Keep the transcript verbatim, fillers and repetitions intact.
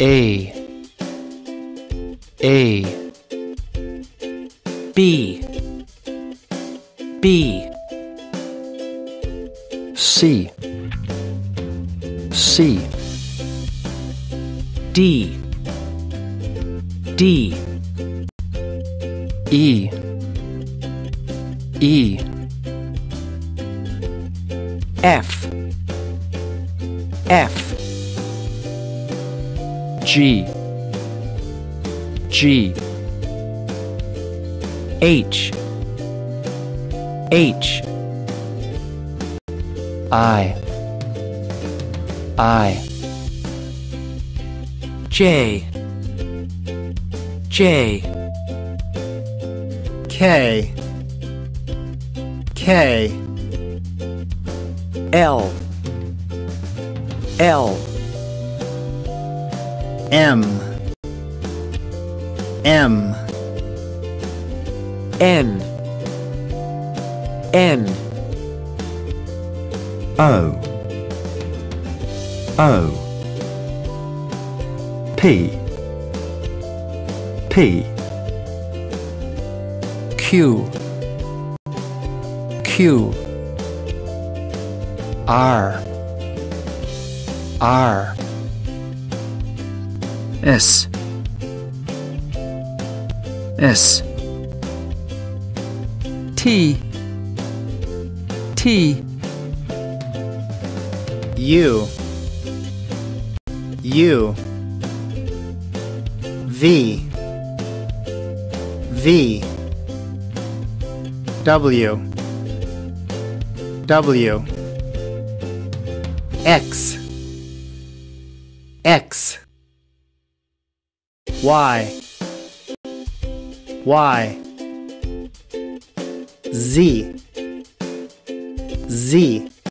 A A B B C C D D E E F F G G H H I I J J K K L L M M N N O O P P Q Q R R S S T T U U V V W W X X Y Y Z Z